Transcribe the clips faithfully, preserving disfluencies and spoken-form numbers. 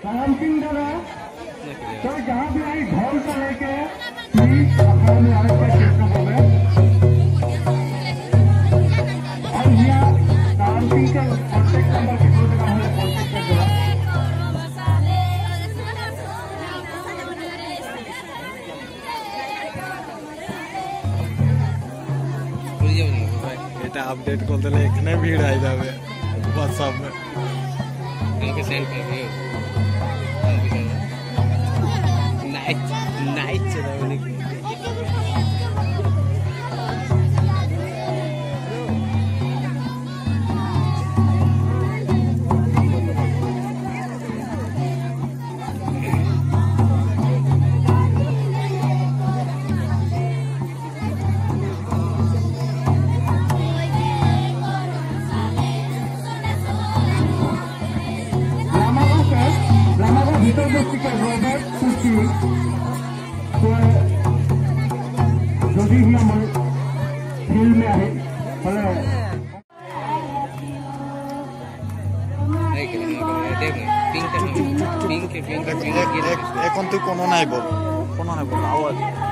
राम सिंह दादा तो जहाँ भी आई ढोल से लेके अखाड़ा में आए थे क्षेत्रों में और यहाँ राम सिंह के कॉन्टेक्ट नंबर किसी जगह हमें कॉन्टेक्ट कर दिया। এটা আপডেট করতে হলে এখানে ভিড় হয়ে যাবে হোয়াটসঅ্যাপ में আমাকে সেন্ড করে দিও নাইট নাইট চলা অনেক যদি আমার ফিল্মে আহে মানে এখন তুই কোনো নাই বল কোনো নাই বল আওয়াজ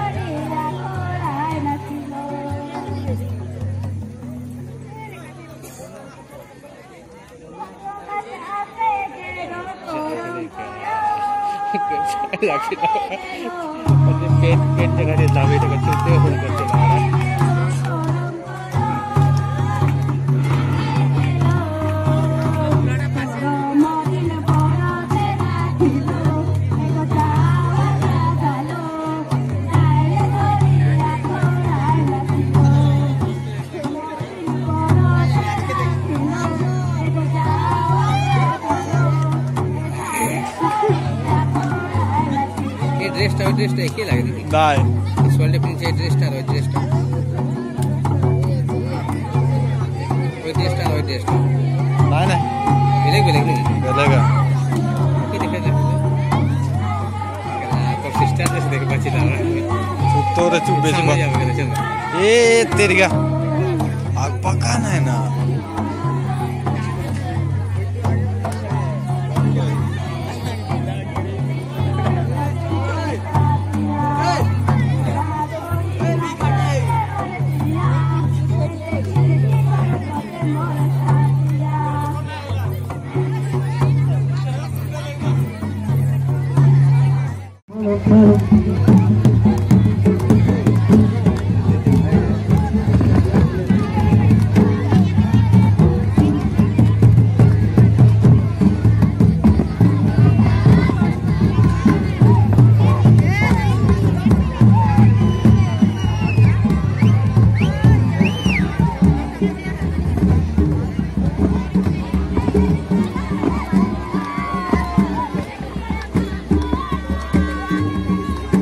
पेट पेट जगह से लावे जगह चलते हो करते लगा रहा है ड्रेसटा ड्रेसटा एक ही लग रही है दाई इस वाले पीछे ड्रेसटा रो ड्रेसटा कोई ड्रेसटा रो ड्रेसटा नहीं नहीं मिलेगा मिलेगा नहीं मिलेगा ओके देखा जा तो सिस्टर से देख बची ला रहा है तो रे चुप बेच मत ए तेरी का आग पकाना है ना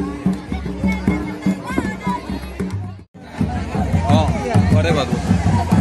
अरे बाबू